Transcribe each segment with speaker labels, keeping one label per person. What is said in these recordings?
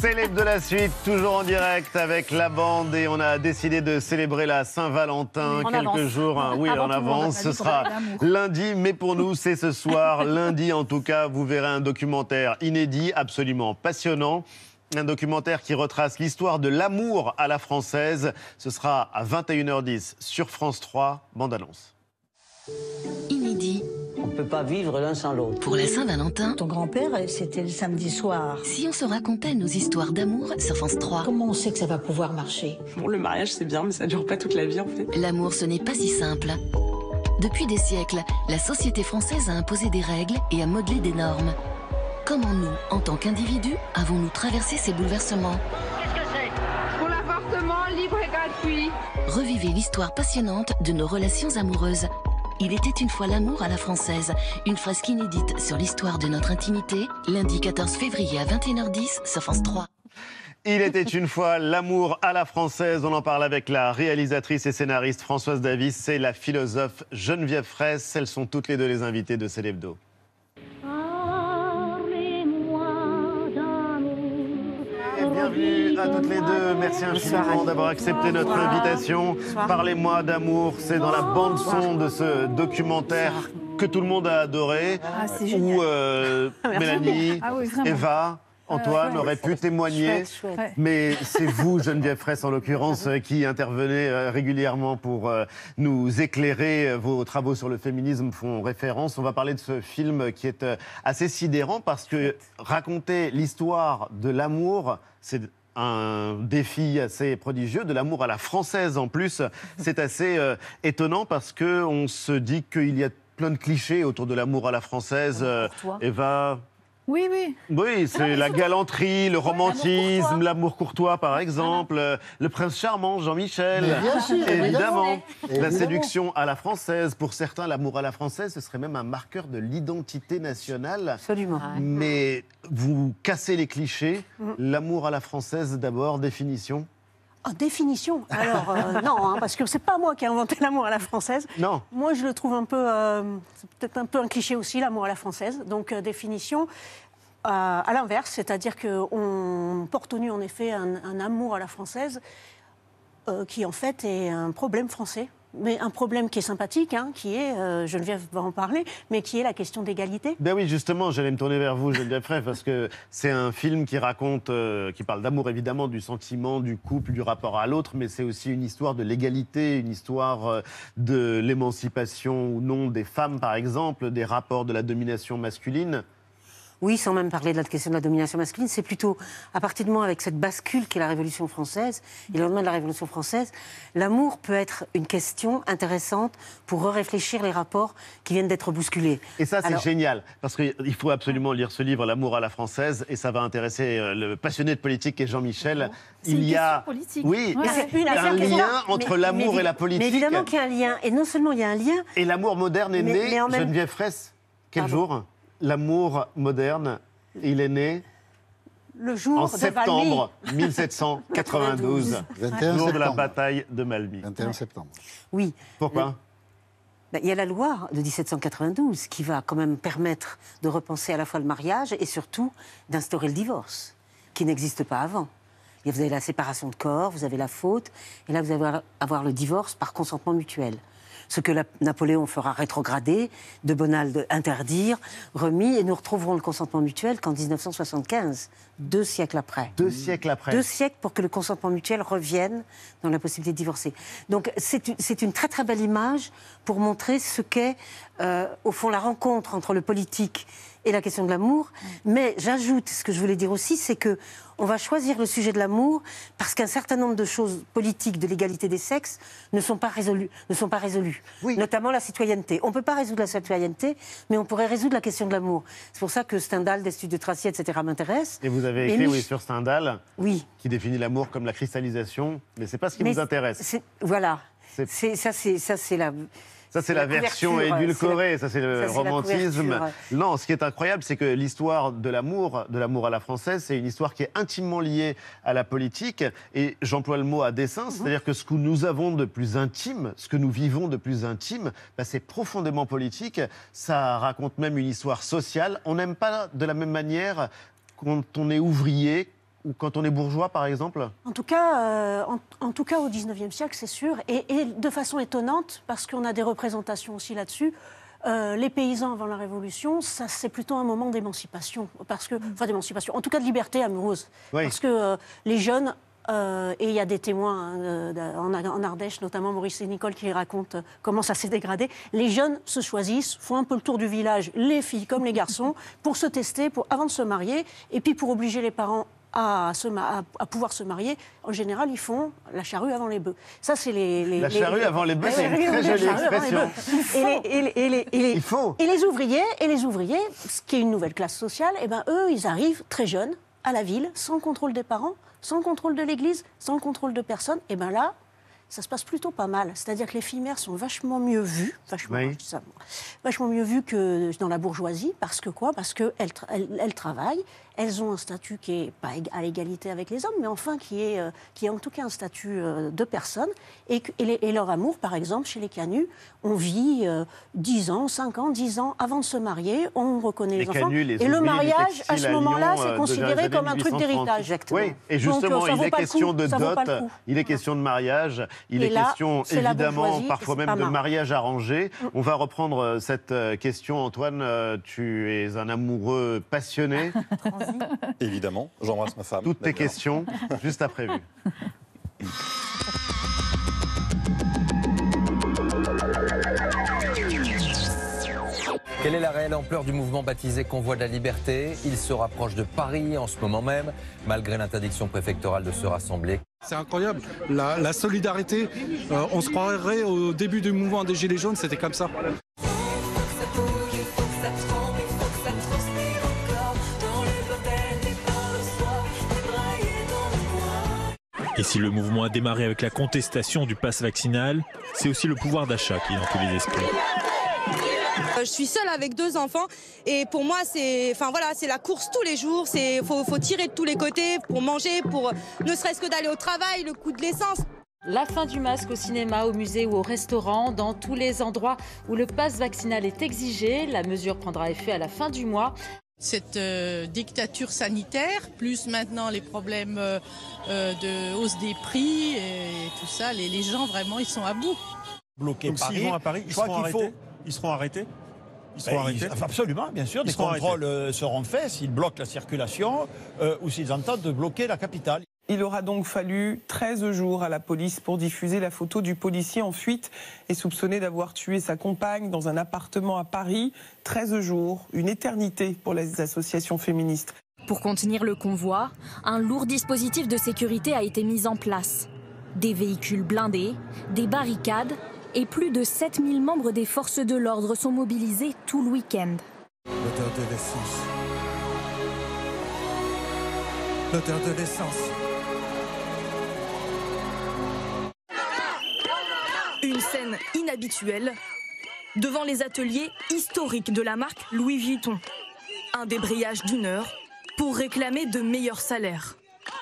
Speaker 1: Célèbre de la suite, toujours en direct avec la bande et on a décidé de célébrer la Saint-Valentin quelques jours. Oui, en avance, ce sera lundi, mais pour nous c'est ce soir. Lundi en tout cas, vous verrez un documentaire inédit, absolument passionnant. Un documentaire qui retrace l'histoire de l'amour à la française. Ce sera à 21h10 sur France 3, bande-annonce.
Speaker 2: Inédit.
Speaker 3: On ne peut pas vivre l'un sans l'autre.
Speaker 2: Pour la Saint-Valentin,
Speaker 4: Ton grand-père, c'était le samedi soir.
Speaker 2: si on se racontait nos histoires d'amour sur France 3.
Speaker 4: Comment on sait que ça va pouvoir marcher?
Speaker 5: Bon, le mariage, c'est bien, mais ça dure pas toute la vie, en fait.
Speaker 2: L'amour, ce n'est pas si simple. Depuis des siècles, la société française a imposé des règles et a modelé des normes. Comment nous, en tant qu'individus, avons-nous traversé ces bouleversements?
Speaker 6: Qu'est-ce que c'est? Pour l'avortement libre et gratuit.
Speaker 2: Revivez l'histoire passionnante de nos relations amoureuses. Il était une fois l'amour à la française, une fresque inédite sur l'histoire de notre intimité, lundi 14 février à 21h10 sur France 3.
Speaker 1: Il était une fois l'amour à la française. On en parle avec la réalisatrice et scénariste Françoise Davis et la philosophe Geneviève Fraisse. Elles sont toutes les deux les invitées de Célébdo. Bienvenue à toutes les deux. Merci infiniment d'avoir accepté notre invitation. Parlez-moi d'amour, c'est dans la bande-son de ce documentaire que tout le monde a adoré, où Mélanie, Eva, Antoine auraient pu témoigner. Mais c'est vous, Geneviève Fraisse, en l'occurrence, qui intervenez régulièrement pour nous éclairer. Vos travaux sur le féminisme font référence. On va parler de ce film qui est assez sidérant parce que raconter l'histoire de l'amour, c'est un défi assez prodigieux, de l'amour à la française en plus. C'est assez étonnant parce qu'on se dit qu'il y a plein de clichés autour de l'amour à la française. Eva...
Speaker 7: Oui, oui.
Speaker 1: Oui, c'est la galanterie, le romantisme, l'amour courtois, par exemple, le prince charmant, Jean-Michel, évidemment. La séduction à la française. Pour certains, l'amour à la française, ce serait même un marqueur de l'identité nationale.
Speaker 4: Absolument.
Speaker 1: Mais vous cassez les clichés. L'amour à la française, d'abord, définition.
Speaker 4: En définition. Alors, non, parce que c'est pas moi qui ai inventé l'amour à la française.
Speaker 1: Non.
Speaker 4: Moi, je le trouve un peu, c'est peut-être un peu un cliché aussi, l'amour à la française. Donc, définition, à l'inverse, c'est-à-dire qu'on porte au nu, en effet, un amour à la française qui, en fait, est un problème français. Mais un problème qui est sympathique, qui est, Geneviève va en parler, mais qui est la question d'égalité.
Speaker 1: Ben oui, justement, j'allais me tourner vers vous, Geneviève Fraisse, parce que c'est un film qui raconte, qui parle d'amour évidemment, du sentiment, du couple, du rapport à l'autre, mais c'est aussi une histoire de l'égalité, une histoire de l'émancipation ou non des femmes, par exemple, des rapports de la domination masculine.
Speaker 4: Oui, sans même parler de la question de la domination masculine, c'est plutôt, à partir du moment avec cette bascule qu'est la Révolution française, et le lendemain de la Révolution française, l'amour peut être une question intéressante pour réfléchir les rapports qui viennent d'être bousculés.
Speaker 1: Et ça, c'est génial, parce qu'il faut absolument lire ce livre, L'amour à la française, et ça va intéresser le passionné de politique qui est Jean-Michel.
Speaker 7: Il y a politique.
Speaker 1: Oui, un lien entre l'amour et la politique.
Speaker 4: Mais évidemment qu'il y a un lien, et non seulement il y a un lien...
Speaker 1: Et l'amour moderne est né, Geneviève Fraisse, quel jour ? L'amour moderne, il est né
Speaker 4: le jour
Speaker 1: en
Speaker 4: de
Speaker 1: septembre 1792, jour de la bataille de Valmy.
Speaker 8: 21 septembre.
Speaker 4: Oui.
Speaker 1: Pourquoi ?
Speaker 4: Il y a la loi de 1792 qui va quand même permettre de repenser à la fois le mariage et surtout d'instaurer le divorce, qui n'existe pas avant. Vous avez la séparation de corps, vous avez la faute, et là vous allez avoir le divorce par consentement mutuel. Ce que Napoléon fera rétrograder, de Bonald interdire, remis, et nous retrouverons le consentement mutuel qu'en 1975, 2 siècles après.
Speaker 1: 2 siècles après.
Speaker 4: 2 siècles pour que le consentement mutuel revienne dans la possibilité de divorcer. Donc c'est une très très belle image pour montrer ce qu'est, au fond, la rencontre entre le politique et la question de l'amour. Mais j'ajoute, ce que je voulais dire aussi, c'est que on va choisir le sujet de l'amour parce qu'un certain nombre de choses politiques de l'égalité des sexes ne sont pas résolues. Oui. Notamment la citoyenneté. On ne peut pas résoudre la citoyenneté, mais on pourrait résoudre la question de l'amour. C'est pour ça que Stendhal, d'Estude de Tracy, etc. m'intéresse.
Speaker 1: Et vous avez écrit sur Stendhal, qui définit l'amour comme la cristallisation, mais c'est pas ce qui vous intéresse.
Speaker 4: Voilà. Ça, c'est la...
Speaker 1: Ça, c'est la version édulcorée, ça, c'est le romantisme. Non, ce qui est incroyable, c'est que l'histoire de l'amour à la française, c'est une histoire qui est intimement liée à la politique. Et j'emploie le mot à dessein, c'est-à-dire que ce que nous avons de plus intime, ce que nous vivons de plus intime, c'est profondément politique. Ça raconte même une histoire sociale. On n'aime pas de la même manière quand on est ouvrier, ou quand on est bourgeois, par exemple?
Speaker 8: En tout cas, au XIXe siècle, c'est sûr, et de façon étonnante, parce qu'on a des représentations aussi là-dessus. Les paysans avant la Révolution, ça c'est plutôt un moment d'émancipation, d'émancipation, en tout cas de liberté amoureuse,
Speaker 1: oui.
Speaker 8: Parce que les jeunes, et il y a des témoins en Ardèche, notamment Maurice et Nicole, qui racontent comment ça s'est dégradé. Les jeunes se choisissent, font un peu le tour du village, les filles comme les garçons, pour se tester, avant de se marier, et puis pour obliger les parents à pouvoir se marier, en général, ils font la charrue avant les bœufs. Ça, c'est la
Speaker 1: charrue avant les bœufs, c'est une très jolie expression. Il faut.
Speaker 8: Et les ouvriers, ce qui est une nouvelle classe sociale, eh ben, eux, ils arrivent très jeunes à la ville, sans contrôle des parents, sans contrôle de l'église, sans contrôle de personne. Et bien là, ça se passe plutôt pas mal. C'est-à-dire que les filles mères sont vachement mieux vues, vachement mieux vues que dans la bourgeoisie. Parce que quoi? Parce qu'elles travaillent, elles ont un statut qui n'est pas à l'égalité avec les hommes, mais enfin qui est en tout cas un statut de personne. Et leur amour, par exemple, chez les Canuts, on vit 10 ans, 5 ans, 10 ans avant de se marier, on reconnaît les enfants.
Speaker 1: Canuts,
Speaker 8: et le mariage, à ce moment-là, c'est considéré comme un truc d'héritage.
Speaker 1: Oui, et justement, il est question de dot, il est question de mariage, il est question évidemment parfois même de mariage arrangé. On va reprendre cette question. Antoine, tu es un amoureux passionné.
Speaker 9: Évidemment, j'embrasse ma femme.
Speaker 1: Toutes tes questions, juste après vue.
Speaker 10: Quelle est la réelle ampleur du mouvement baptisé Convoi de la Liberté? Il se rapproche de Paris en ce moment même, malgré l'interdiction préfectorale de se rassembler.
Speaker 11: C'est incroyable, la solidarité, on se croirait au début du mouvement des Gilets jaunes, c'était comme ça.
Speaker 12: Et si le mouvement a démarré avec la contestation du pass vaccinal, c'est aussi le pouvoir d'achat qui est dans tous les esprits.
Speaker 13: Je suis seule avec 2 enfants et pour moi c'est la course tous les jours, faut tirer de tous les côtés pour manger, pour ne serait-ce que d'aller au travail, le coût de l'essence.
Speaker 14: La fin du masque au cinéma, au musée ou au restaurant, dans tous les endroits où le pass vaccinal est exigé. La mesure prendra effet à la fin du mois.
Speaker 15: Cette dictature sanitaire, plus maintenant les problèmes de hausse des prix et tout ça, les gens vraiment ils sont à bout.
Speaker 16: Bloquer Paris. S'ils vont à Paris, ils seront arrêtés. Ils seront arrêtés. Absolument, bien sûr. Des contrôles seront faits s'ils bloquent la circulation ou s'ils entendent de bloquer la capitale.
Speaker 17: Il aura donc fallu 13 jours à la police pour diffuser la photo du policier en fuite et soupçonné d'avoir tué sa compagne dans un appartement à Paris. 13 jours, une éternité pour les associations féministes.
Speaker 18: Pour contenir le convoi, un lourd dispositif de sécurité a été mis en place. Des véhicules blindés, des barricades et plus de 7000 membres des forces de l'ordre sont mobilisés tout le week-end.
Speaker 19: L'odeur de l'essence. L'odeur de l'essence.
Speaker 18: Une scène inhabituelle devant les ateliers historiques de la marque Louis Vuitton. Un débrayage d'1 heure pour réclamer de meilleurs salaires.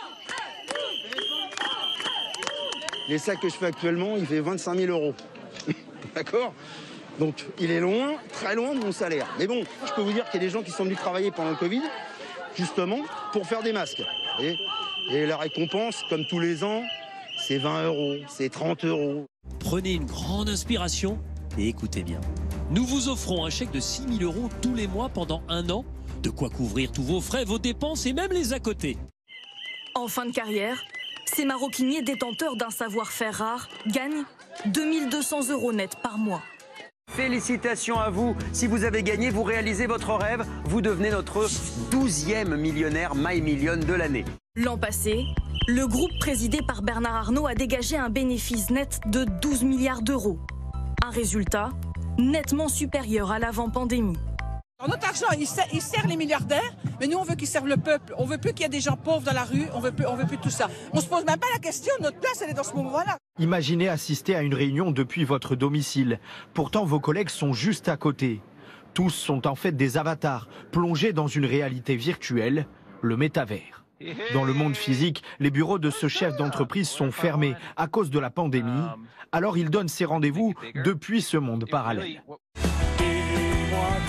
Speaker 20: Les sacs que je fais actuellement, il fait 25 000 €. D'accord? Donc il est loin, très loin de mon salaire. Mais bon, je peux vous dire qu'il y a des gens qui sont venus travailler pendant le Covid, justement, pour faire des masques. Et la récompense, comme tous les ans, c'est 20 €, c'est 30 €.
Speaker 21: Prenez une grande inspiration et écoutez bien. Nous vous offrons un chèque de 6 000 € tous les mois pendant 1 an. De quoi couvrir tous vos frais, vos dépenses et même les à côté.
Speaker 18: En fin de carrière, ces maroquiniers détenteurs d'un savoir-faire rare gagnent 2200 € net par mois.
Speaker 22: Félicitations à vous. Si vous avez gagné, vous réalisez votre rêve. Vous devenez notre 12e millionnaire My Million de l'année.
Speaker 18: L'an passé, le groupe présidé par Bernard Arnault a dégagé un bénéfice net de 12 milliards d'euros. Un résultat nettement supérieur à l'avant-pandémie.
Speaker 23: Notre argent, il sert les milliardaires, mais nous, on veut qu'ils servent le peuple. On veut plus qu'il y ait des gens pauvres dans la rue, on veut plus tout ça. On se pose même pas la question, notre place, elle est dans ce moment-là.
Speaker 24: Imaginez assister à une réunion depuis votre domicile. Pourtant, vos collègues sont juste à côté. Tous sont en fait des avatars, plongés dans une réalité virtuelle, le métavers. Dans le monde physique, les bureaux de ce chef d'entreprise sont fermés à cause de la pandémie. Alors il donne ses rendez-vous depuis ce monde parallèle.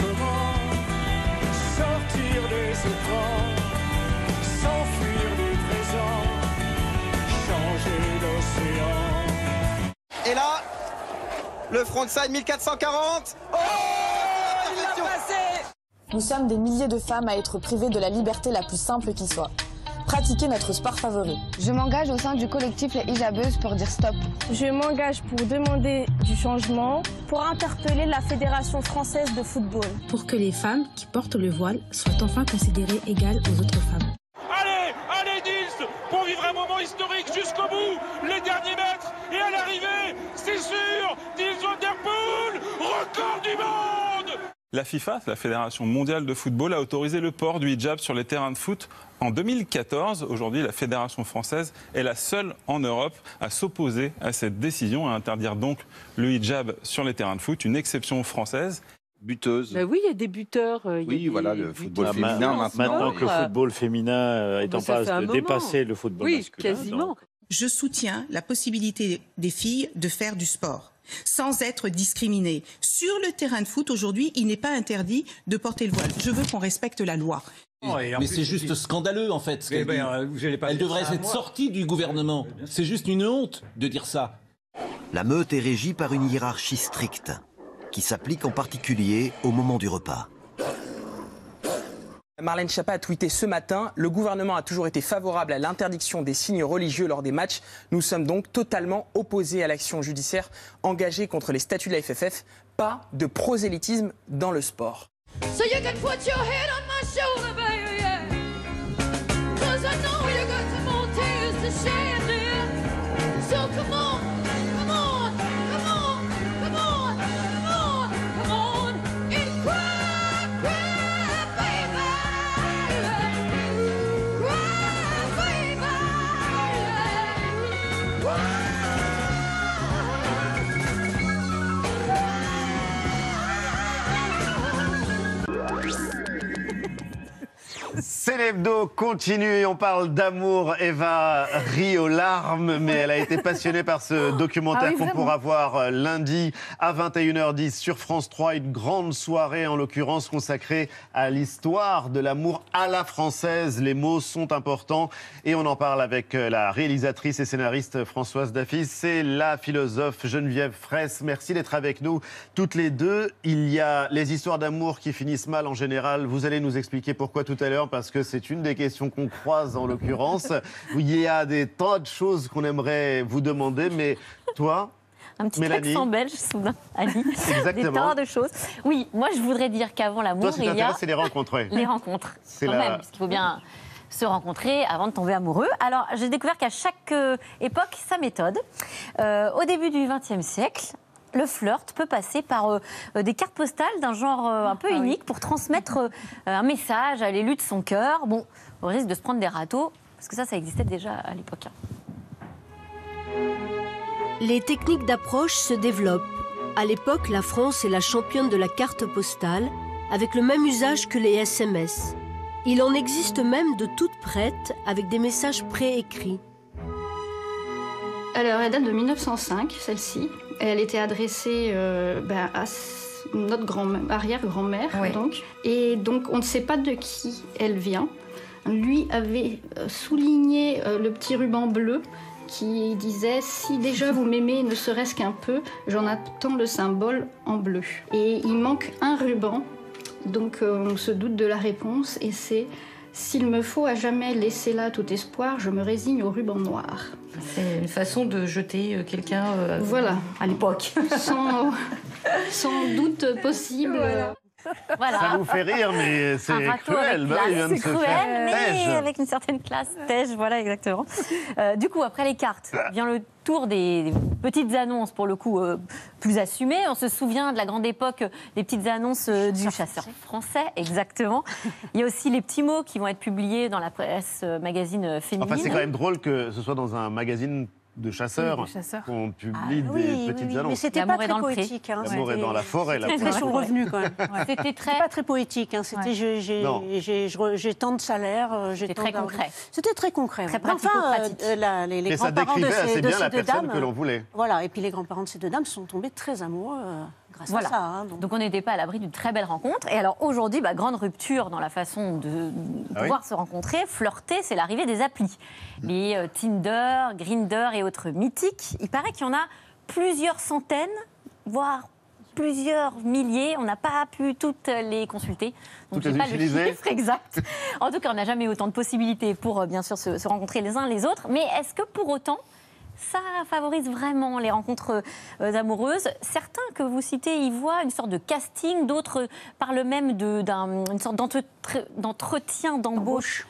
Speaker 19: Sortir des écrans, s'enfuir du
Speaker 2: Et là, le frontside 1440. Oh,
Speaker 3: Nous sommes des milliers de femmes à être privées de la liberté la plus simple qui soit. Pratiquer notre sport favori.
Speaker 5: Je m'engage au sein du collectif Les Hijabeuses pour dire stop.
Speaker 6: Je m'engage pour demander du changement, pour interpeller la Fédération française de football.
Speaker 25: Pour que les femmes qui portent le voile soient enfin considérées égales aux autres femmes.
Speaker 26: Allez Nils, pour vivre un moment historique jusqu'au bout, les derniers mètres, et à l'arrivée, c'est sûr, Nils Van der Poel, record du monde.
Speaker 27: La FIFA, la Fédération mondiale de football, a autorisé le port du hijab sur les terrains de foot en 2014. Aujourd'hui, la Fédération française est la seule en Europe à s'opposer à cette décision, à interdire donc le hijab sur les terrains de foot, une exception française.
Speaker 28: Buteuse.
Speaker 14: Ben oui, il y a des buteurs.
Speaker 28: Oui, voilà, le football féminin
Speaker 29: maintenant que le football féminin est en passe de dépasser le football masculin.
Speaker 14: Oui, quasiment.
Speaker 29: Donc.
Speaker 30: Je soutiens la possibilité des filles de faire du sport sans être discriminées. Sur le terrain de foot, aujourd'hui, il n'est pas interdit de porter le voile. Je veux qu'on respecte la loi.
Speaker 31: Mais c'est juste scandaleux, en fait. Elle devrait être sortie du gouvernement. C'est juste une honte de dire ça.
Speaker 32: La meute est régie par une hiérarchie stricte, qui s'applique en particulier au moment du repas.
Speaker 2: Marlène Schiappa a tweeté ce matin « Le gouvernement a toujours été favorable à l'interdiction des signes religieux lors des matchs. Nous sommes donc totalement opposés à l'action judiciaire engagée contre les statuts de la FFF. Pas de prosélytisme dans le sport. »
Speaker 33: So you can put your head on my shoulder, baby, yeah. 'Cause I know you got some more tears to shed, dear. So come on, come on, come on, come on, come on, come on, and cry, cry, baby. Cry, baby. Cry.
Speaker 1: C'est l'hebdo continue et on parle d'amour. Eva rit aux larmes, mais elle a été passionnée par ce documentaire qu'on pourra voir lundi à 21h10 sur France 3. Une grande soirée, en l'occurrence, consacrée à l'histoire de l'amour à la française. Les mots sont importants et on en parle avec la réalisatrice et scénariste Françoise Dafis. C'est la philosophe Geneviève Fraisse. Merci d'être avec nous toutes les deux. Il y a les histoires d'amour qui finissent mal en général. Vous allez nous expliquer pourquoi tout à l'heure, parce que c'est une des questions qu'on croise en l'occurrence. Il y a des tas de choses qu'on aimerait vous demander, mais toi,
Speaker 34: un petit
Speaker 1: Mélanie,
Speaker 34: accent belge soudain, Ali.
Speaker 1: Exactement.
Speaker 34: Des tas de choses. Oui, moi je voudrais dire qu'avant l'amour,
Speaker 1: toi, ce qui t'intéresse, c'est les rencontres.
Speaker 34: Les rencontres, quand même, parce qu'il faut bien se rencontrer avant de tomber amoureux. Alors, j'ai découvert qu'à chaque époque, sa méthode. Au début du XXe siècle, le flirt peut passer par des cartes postales d'un genre un peu unique pour transmettre un message à l'élu de son cœur. Bon, on risque de se prendre des râteaux, parce que ça existait déjà à l'époque.
Speaker 35: Les techniques d'approche se développent. À l'époque, la France est la championne de la carte postale, avec le même usage que les SMS. Il en existe même de toutes prêtes, avec des messages préécrits.
Speaker 5: Alors, elle date de 1905, celle-ci. Elle était adressée à notre arrière-grand-mère, donc. Et donc, on ne sait pas de qui elle vient. Lui avait souligné le petit ruban bleu qui disait « Si déjà vous m'aimez ne serait-ce qu'un peu, j'en attends le symbole en bleu ». Et il manque un ruban, donc on se doute de la réponse, et c'est « S'il me faut à jamais laisser là tout espoir, je me résigne au ruban noir ».
Speaker 4: C'est une façon de jeter quelqu'un
Speaker 5: voilà.
Speaker 4: À l'époque.
Speaker 5: Sans doute possible.
Speaker 34: Voilà.
Speaker 1: Ça vous fait rire, mais c'est cruel.
Speaker 34: C'est cruel, mais avec une certaine classe. Tège, voilà, exactement. Du coup, après les cartes, vient le tour des petites annonces, pour le coup, plus assumées. On se souvient de la grande époque des petites annonces du chasseur français, exactement. Il y a aussi les petits mots qui vont être publiés dans la presse magazine féminine.
Speaker 1: Enfin, c'est quand même drôle que ce soit dans un magazine de chasseurs qu'on publie des petites annonces.
Speaker 8: Mais c'était pas très poétique.
Speaker 1: L'amour est dans la forêt.
Speaker 8: C'était sur le revenu, quand même. C'était pas très poétique. C'était j'ai tant de salaire.
Speaker 34: C'était très concret.
Speaker 8: C'était très concret.
Speaker 34: Très pratico-pratique.
Speaker 1: Les grands-parents de ces deux dames que l'on voulait.
Speaker 8: Voilà, et puis les grands-parents de ces deux dames sont tombés très amoureux grâce à ça.
Speaker 34: Donc on n'était pas à l'abri d'une très belle rencontre. Et alors aujourd'hui, grande rupture dans la façon de pouvoir se rencontrer, flirter, c'est l'arrivée des applis. Les Tinder, Grindr et autres mythiques. Il paraît qu'il y en a plusieurs centaines, voire plusieurs milliers. On n'a pas pu toutes les consulter. Donc, je n'ai pas le chiffre exact. En tout cas, on n'a jamais eu autant de possibilités pour, bien sûr, se rencontrer les uns les autres. Mais est-ce que pour autant, ça favorise vraiment les rencontres amoureuses? Certains que vous citez y voient une sorte de casting, d'autres parlent même d'une sorte d'entretien d'embauche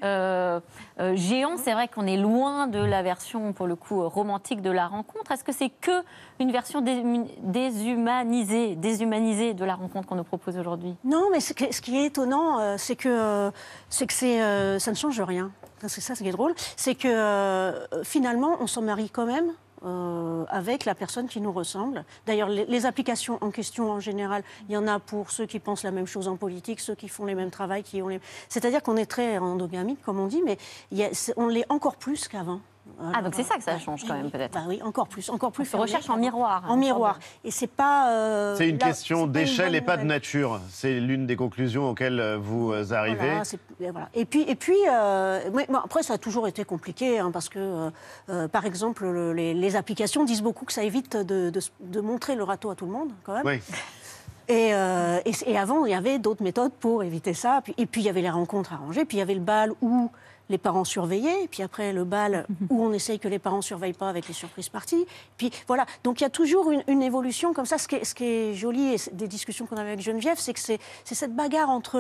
Speaker 34: géant. C'est vrai qu'on est loin de la version, pour le coup, romantique de la rencontre. Est-ce que c'est que une version déshumanisée de la rencontre qu'on nous propose aujourd'hui?
Speaker 8: Non, mais ce qui est étonnant, c'est que ça ne change rien. C'est ça, ce qui est drôle, c'est que finalement, on s'en marie quand même avec la personne qui nous ressemble. D'ailleurs, les applications en question, en général, il y en a pour ceux qui pensent la même chose en politique, ceux qui font les mêmes travaux, c'est-à-dire qu'on est très endogamique, comme on dit, mais on l'est encore plus qu'avant.
Speaker 34: Ah, donc c'est ça que ça change quand même, peut-être.
Speaker 8: Bah oui, encore plus. On se
Speaker 34: recherche en miroir.
Speaker 8: En miroir. Et c'est pas...
Speaker 1: c'est une question d'échelle et pas de nature. C'est l'une des conclusions auxquelles vous arrivez.
Speaker 8: Voilà. Et puis après, ça a toujours été compliqué, hein, parce que, par exemple, les applications disent beaucoup que ça évite de montrer le râteau à tout le monde, quand même. Oui. Et avant, il y avait d'autres méthodes pour éviter ça. Et puis, il y avait les rencontres arrangées, puis il y avait le bal où les parents surveillaient, et puis après le bal où on essaye que les parents ne surveillent pas avec les surprises parties. Puis voilà, donc il y a toujours une évolution comme ça. Ce qui est joli, et des discussions qu'on avait avec Geneviève, c'est que c'est cette bagarre entre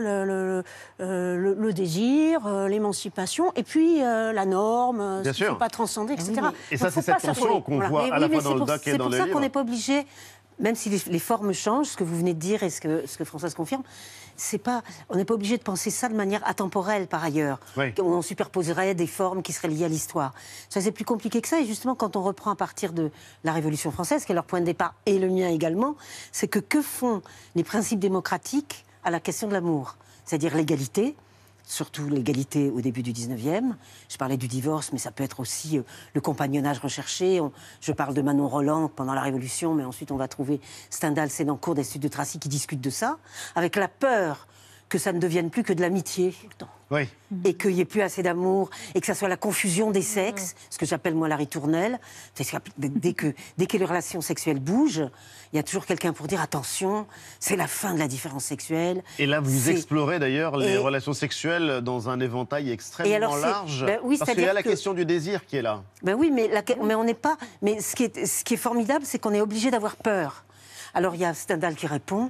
Speaker 8: le désir, l'émancipation, et puis la norme, ce qu'il ne faut pas transcender, etc.
Speaker 1: Et ça, c'est cette tension qu'on voit à la fois dans le doc et dans le livre.
Speaker 4: C'est pour ça qu'on n'est pas obligé, même si les formes changent, ce que vous venez de dire et ce que Françoise confirme, on n'est pas obligé de penser ça de manière atemporelle, par ailleurs. Oui. On superposerait des formes qui seraient liées à l'histoire. Ça, c'est plus compliqué que ça. Et justement, quand on reprend à partir de la Révolution française, qui est leur point de départ, et le mien également, c'est que font les principes démocratiques à la question de l'amour? C'est-à-dire l'égalité, surtout l'égalité au début du 19e. Je parlais du divorce, mais ça peut être aussi le compagnonnage recherché. Je parle de Manon Roland pendant la Révolution, mais ensuite on va trouver Stendhal, Sénancourt, des études de Tracy qui discutent de ça, avec la peur que ça ne devienne plus que de l'amitié. Oui. Et qu'il n'y ait plus assez d'amour, et que ça soit la confusion des sexes, ce que j'appelle moi la ritournelle. Dès que les relations sexuelles bougent, il y a toujours quelqu'un pour dire attention, c'est la fin de la différence sexuelle.
Speaker 1: Et là, vous explorez d'ailleurs les relations sexuelles dans un éventail extrêmement large. Oui, parce qu'il y a la question du désir qui est là.
Speaker 4: Oui, mais on n'est pas. Mais ce qui est formidable, c'est qu'on est obligé d'avoir peur. Alors il y a Stendhal qui répond.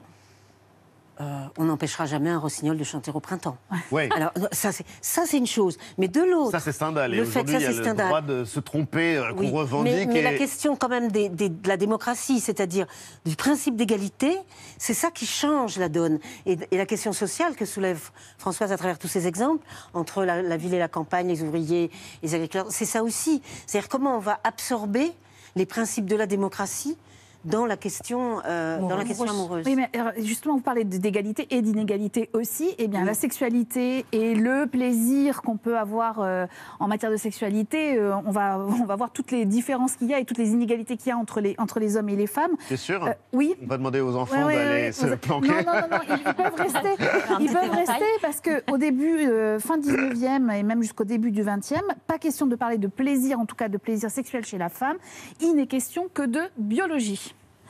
Speaker 4: On n'empêchera jamais un rossignol de chanter au printemps.
Speaker 1: Ouais.
Speaker 4: Alors ça c'est une chose, mais de l'autre,
Speaker 1: ça c'est Stendhal. Et aujourd'hui, il y a le droit de se tromper qu'on revendique.
Speaker 4: Mais la question quand même de la démocratie, c'est-à-dire du principe d'égalité, c'est ça qui change la donne. Et la question sociale que soulève Françoise à travers tous ces exemples entre la ville et la campagne, les ouvriers, les agriculteurs, c'est ça aussi. C'est-à-dire comment on va absorber les principes de la démocratie dans la question amoureuse.
Speaker 7: Oui, mais justement, vous parlez d'égalité et d'inégalité aussi. Eh bien, la sexualité et le plaisir qu'on peut avoir en matière de sexualité, on va voir toutes les différences qu'il y a et toutes les inégalités qu'il y a entre les hommes et les femmes.
Speaker 1: C'est sûr.
Speaker 7: Oui.
Speaker 1: On va demander aux enfants d'aller se planquer.
Speaker 7: Non, ils peuvent rester. Ils peuvent rester parce qu'au début, fin 19e et même jusqu'au début du 20e, pas question de parler de plaisir, en tout cas de plaisir sexuel chez la femme. Il n'est question que de biologie.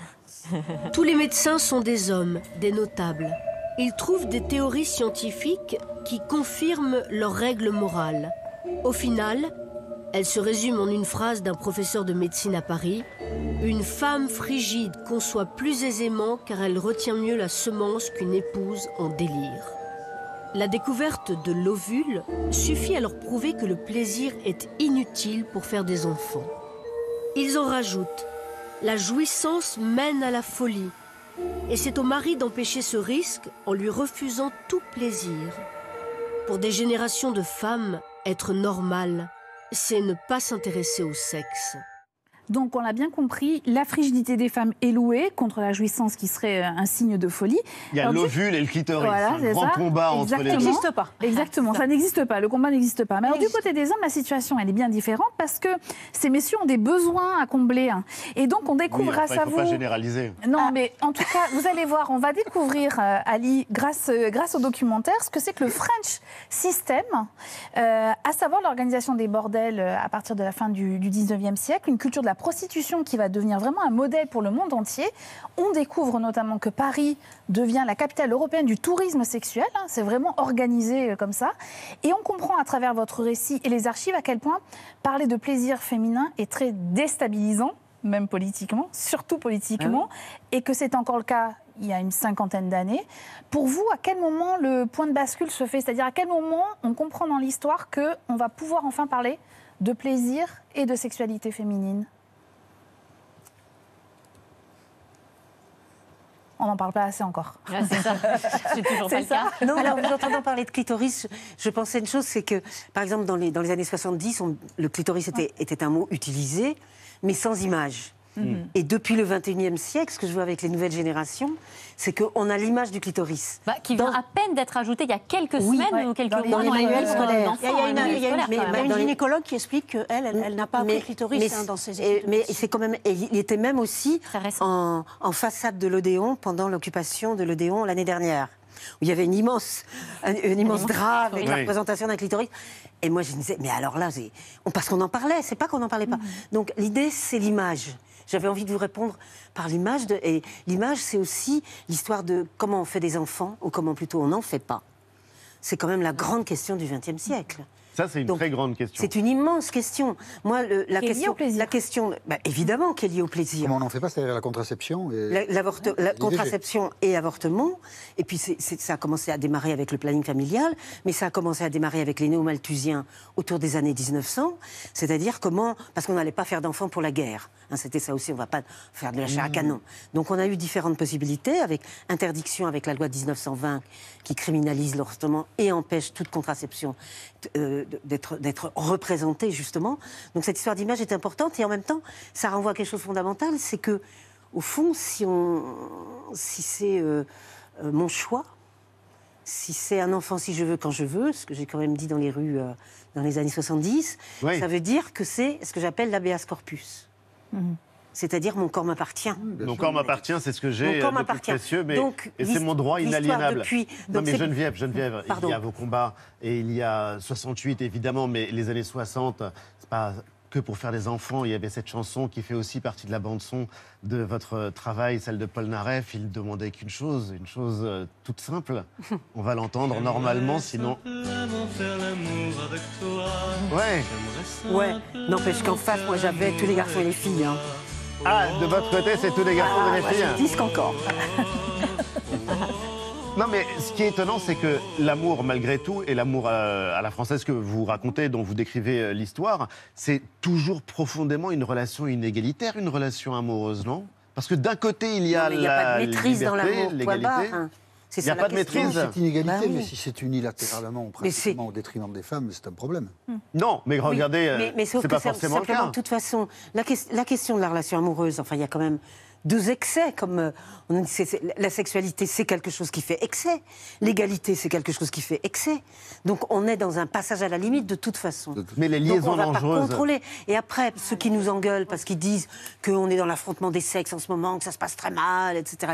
Speaker 35: Tous les médecins sont des hommes, des notables. Ils trouvent des théories scientifiques qui confirment leurs règles morales. Au final, elles se résument en une phrase d'un professeur de médecine à Paris. Une femme frigide conçoit plus aisément car elle retient mieux la semence qu'une épouse en délire. La découverte de l'ovule suffit à leur prouver que le plaisir est inutile pour faire des enfants. Ils en rajoutent. La jouissance mène à la folie. Et c'est au mari d'empêcher ce risque en lui refusant tout plaisir. Pour des générations de femmes, être normal, c'est ne pas s'intéresser au sexe.
Speaker 7: Donc, on l'a bien compris, la frigidité des femmes est louée contre la jouissance qui serait un signe de folie.
Speaker 1: Il y a l'ovule et le clitoris, voilà, un grand combat entre les deux.
Speaker 7: Ça n'existe pas. Exactement, ça n'existe pas, le combat n'existe pas. Mais alors, du côté des hommes, la situation, elle est bien différente parce que ces messieurs ont des besoins à combler. Et donc, on découvre grâce à vous...
Speaker 1: Il ne faut pas généraliser.
Speaker 7: Non, mais en tout cas, vous allez voir, on va découvrir, Ali, grâce au documentaire, ce que c'est que le French System, à savoir l'organisation des bordels à partir de la fin du 19e siècle, une culture de la la prostitution qui va devenir vraiment un modèle pour le monde entier. On découvre notamment que Paris devient la capitale européenne du tourisme sexuel. C'est vraiment organisé comme ça. Et on comprend à travers votre récit et les archives à quel point parler de plaisir féminin est très déstabilisant, même politiquement, surtout politiquement, et que c'est encore le cas il y a une 50aine d'années. Pour vous, à quel moment le point de bascule se fait? C'est-à-dire à quel moment on comprend dans l'histoire qu'on va pouvoir enfin parler de plaisir et de sexualité féminine? On n'en parle pas assez encore.
Speaker 34: Ouais, c'est ça. C'est toujours pas le cas.
Speaker 4: Non, alors, vous entendant parler de clitoris, je pensais une chose, c'est que, par exemple, dans les années 70, le clitoris était un mot utilisé, mais sans image. Et depuis le 21e siècle, ce que je vois avec les nouvelles générations, c'est qu'on a l'image du clitoris.
Speaker 34: Qui vient à peine d'être ajoutée il y a quelques semaines ou quelques mois dans les manuels scolaires.
Speaker 8: Il y a une gynécologue qui explique qu'elle n'a pas appris le clitoris dans ses études.
Speaker 4: Mais c'est quand même, il était même aussi en façade de l'Odéon pendant l'occupation de l'Odéon l'année dernière, où il y avait une immense drap avec la représentation d'un clitoris. Et moi, je me disais, mais alors là, parce qu'on en parlait, c'est pas qu'on n'en parlait pas. Donc l'idée, c'est l'image. J'avais envie de vous répondre par l'image. Et l'image, c'est aussi l'histoire de comment on fait des enfants, ou comment plutôt on n'en fait pas. C'est quand même la grande question du XXe siècle.
Speaker 1: Ça, c'est une très grande question.
Speaker 4: C'est une immense question. Moi, la question, évidemment, qu'elle est liée au plaisir.
Speaker 9: Comment on n'en fait pas, c'est-à-dire la contraception
Speaker 4: la contraception et avortement. Et puis, ça a commencé à démarrer avec le planning familial, mais ça a commencé à démarrer avec les néo-malthusiens autour des années 1900. C'est-à-dire parce qu'on n'allait pas faire d'enfants pour la guerre. C'était ça aussi, on ne va pas faire de la chair à canon. Donc, on a eu différentes possibilités, avec interdiction avec la loi de 1920 qui criminalise l'avortement et empêche toute contraception d'être représentée, justement. Donc cette histoire d'image est importante, et en même temps, ça renvoie à quelque chose de fondamental, c'est que, au fond, si c'est mon choix, si c'est un enfant si je veux, quand je veux, ce que j'ai quand même dit dans les rues dans les années 70, ça veut dire que c'est ce que j'appelle l'habeas corpus. C'est-à-dire mon corps m'appartient.
Speaker 1: Mon corps m'appartient, c'est ce que j'ai de plus précieux, et c'est mon droit inaliénable. Non mais Geneviève, il y a vos combats, et il y a 68 évidemment, mais les années 60, c'est pas que pour faire des enfants. Il y avait cette chanson qui fait aussi partie de la bande-son de votre travail, celle de Paul Naref. Il demandait qu'une chose, une chose toute simple. On va l'entendre normalement, sinon...
Speaker 4: Ouais, n'empêche qu'en face, moi j'avais tous les garçons et les filles. Hein.
Speaker 1: Ah, de votre côté, c'est tous les garçons et les filles.
Speaker 4: C'est disque encore.
Speaker 1: Non, mais ce qui est étonnant, c'est que l'amour, malgré tout, et l'amour à la française que vous racontez, dont vous décrivez l'histoire, c'est toujours profondément une relation inégalitaire, une relation amoureuse, non? Parce que d'un côté, il y a la liberté, l'égalité. Il n'y a pas de maîtrise.
Speaker 9: C'est inégalité, mais si c'est unilatéralement ou pratiquement au détriment des femmes, c'est un problème.
Speaker 1: Non, mais regardez, c'est pas forcément le cas.
Speaker 4: De toute façon, la question de la relation amoureuse, enfin, il y a quand même deux excès, comme on dit, la sexualité, c'est quelque chose qui fait excès. L'égalité, c'est quelque chose qui fait excès. Donc, on est dans un passage à la limite de toute façon.
Speaker 1: Mais les liaisons dangereuses...
Speaker 4: on va pas contrôler. Et après, ceux qui nous engueulent parce qu'ils disent qu'on est dans l'affrontement des sexes en ce moment, que ça se passe très mal, etc.,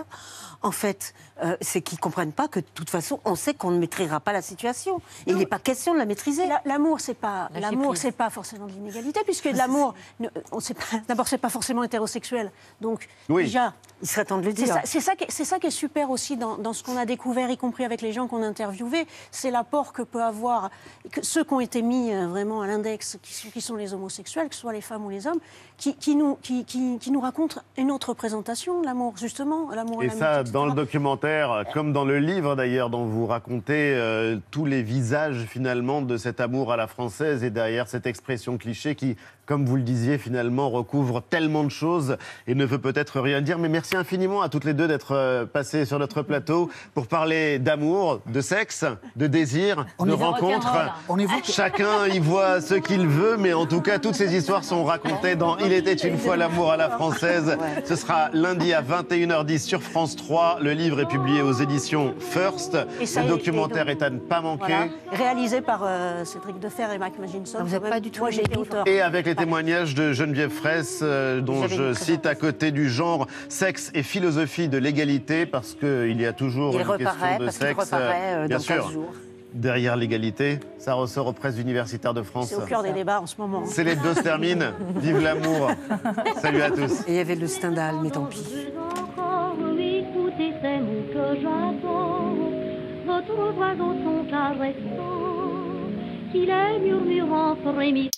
Speaker 4: en fait, c'est qu'ils comprennent pas que de toute façon, on sait qu'on ne maîtrisera pas la situation. Et il n'est pas question de la maîtriser.
Speaker 8: L'amour, c'est pas forcément de l'inégalité, puisque l'amour, d'abord, c'est pas forcément hétérosexuel. Donc, déjà,
Speaker 4: il serait temps de le dire.
Speaker 8: C'est ça qui est super aussi dans ce qu'on a découvert, y compris avec les gens qu'on a interviewés, c'est l'apport que peut avoir ceux qui ont été mis vraiment à l'index, qui sont les homosexuels, que ce soit les femmes ou les hommes, qui nous racontent une autre représentation de l'amour, justement, l'amour et
Speaker 1: ça, dans le documentaire, comme dans le livre d'ailleurs, dont vous racontez tous les visages finalement de cet amour à la française, et derrière cette expression cliché qui, comme vous le disiez, finalement recouvre tellement de choses et ne veut peut-être rien dire. Mais merci infiniment à toutes les deux d'être passées sur notre plateau pour parler d'amour, de sexe, de désir, de rencontres. Chacun y voit ce qu'il veut, mais en tout cas, toutes ces histoires sont racontées dans Il était une fois l'amour à la française. Ce sera lundi à 21h10 sur France 3. Le livre est publié aux éditions First. Le documentaire est à ne pas manquer.
Speaker 8: Voilà, réalisé par Cédric Defer et Mike Maginson.
Speaker 34: Vous n'avez pas du tout.
Speaker 8: Moi, j'ai été auteur.
Speaker 1: Et avec les témoignages de Geneviève Fraisse, dont je cite à côté du genre sexe et philosophie de l'égalité, parce qu'il y a toujours une question de sexe.
Speaker 4: Bien sûr.
Speaker 1: derrière l'égalité. Ça ressort aux presses universitaires de France.
Speaker 8: C'est au cœur des débats en ce moment.
Speaker 1: C'est les deux se terminent. Vive l'amour. Salut à tous.
Speaker 4: Et il y avait le Stendhal, mais tant pis.
Speaker 33: Écoutez ces mots que j'adore, votre voix dans son caressant, qu'il est murmurant frémissant.